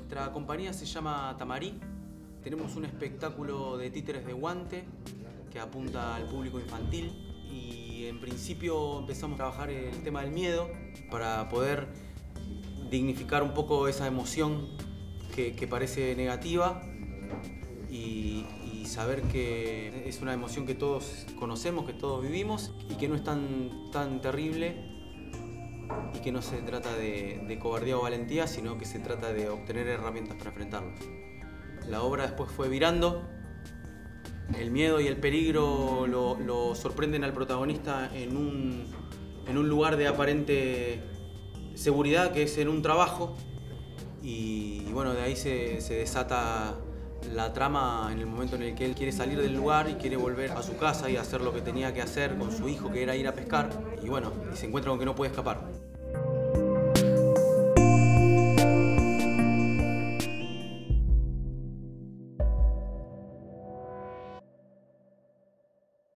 Nuestra compañía se llama Tamarí. Tenemos un espectáculo de títeres de guante que apunta al público infantil y en principio empezamos a trabajar el tema del miedo para poder dignificar un poco esa emoción que parece negativa y saber que es una emoción que todos conocemos, que todos vivimos y que no es tan terrible y que no se trata de cobardía o valentía, sino que se trata de obtener herramientas para enfrentarlos. La obra después fue virando, el miedo y el peligro lo sorprenden al protagonista en un lugar de aparente seguridad, que es en un trabajo, y bueno, de ahí se desata la trama en el momento en el que él quiere salir del lugar y quiere volver a su casa y hacer lo que tenía que hacer con su hijo, que era ir a pescar, y bueno, se encuentra con que no puede escapar.